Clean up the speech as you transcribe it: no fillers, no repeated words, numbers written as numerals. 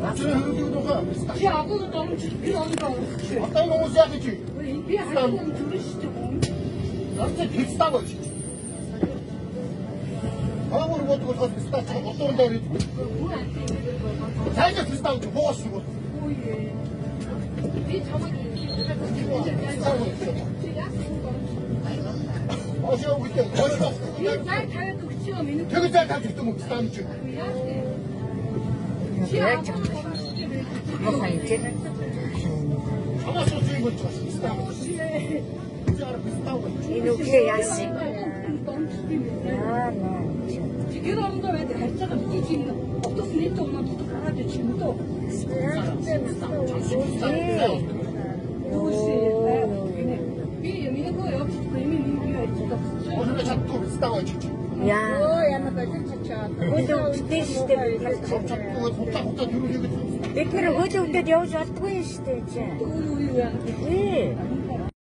Очрын хөрөлдөгнөөхөө стач. Чи агуу дөрөв чи би ондоо. Одоо энэ хүмүүс яг чи. Би хайлт зүрх шүү дээ. Нацаа хэлстаа гэж. Агуур бодгоос стач одоон дээр. Сайн хэлстаа гэж боос шүү. Би чамайг Ошоо үгүй. Ошоо. би зай тавиад өгчөө минь. Тэг зай тавьж өгсөн юм стач чи. Чи яаж юм бэ? Мохоо юм чи. Чамаас үгүй болж байгаа стач. Энэ үгүй яасан. Гэр орондоо байдаг харж байгаа би чи утас нийт өнөө дутуу гараад чи юм дөө. Би минийгөө явж миний юу яаж байгаа. Ошоо чаддаг стач чи. Яа. Ямар байдаг чаа. Хөл өвддөө штэ. Хутаа юу Бид нэр хөл өвдөд явж болдгүй штэ чи. Юу юу яа. Ээ.